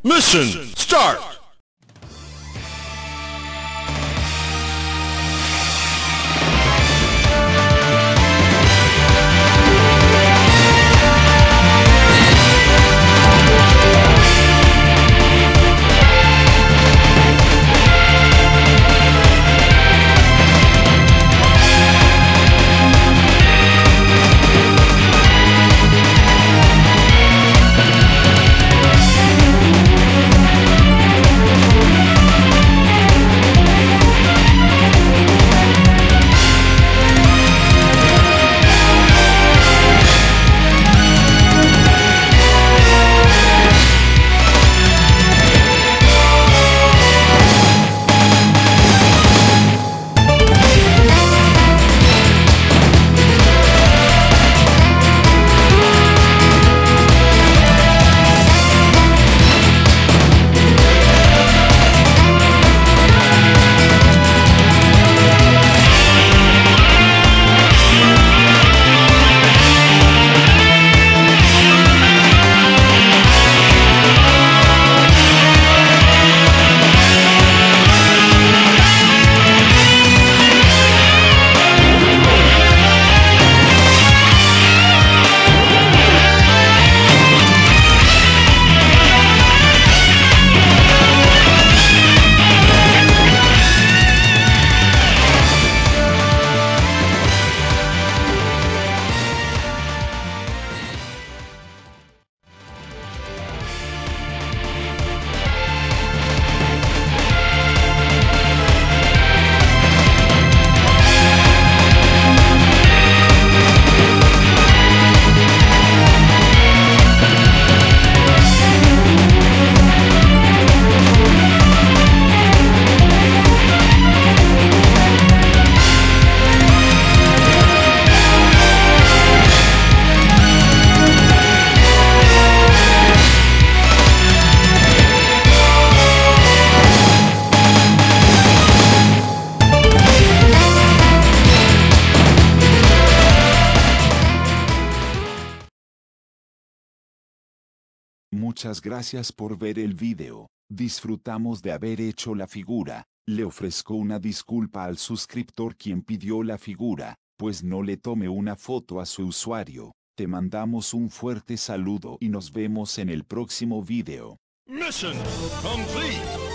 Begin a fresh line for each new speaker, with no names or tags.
Mission start!
Muchas gracias por ver el video, disfrutamos de haber hecho la figura, le ofrezco una disculpa al suscriptor quien pidió la figura, pues no le tomé una foto a su usuario, te mandamos un fuerte saludo y nos vemos en el próximo video.
Mission complete!